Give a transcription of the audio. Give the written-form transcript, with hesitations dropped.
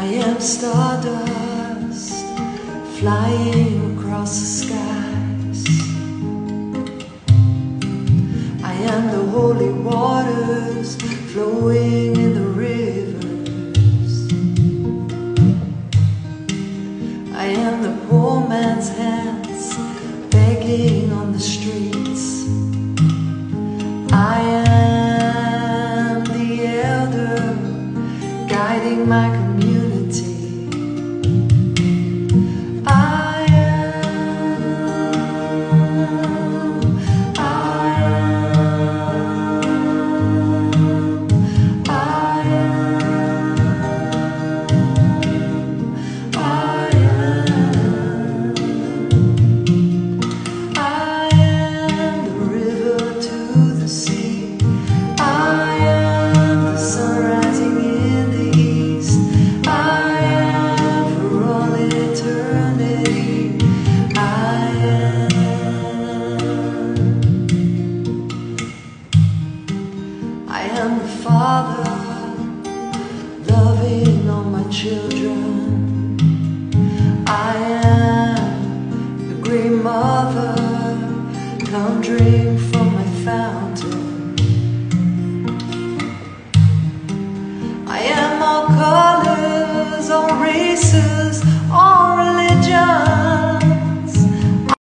I am stardust flying across the skies. I am the holy waters flowing in the rivers. I am the poor man's hands begging on the streets. I am the elder guiding my community. I am the father, loving all my children. I am the green mother, come drink from my fountain. I am all colors, all races,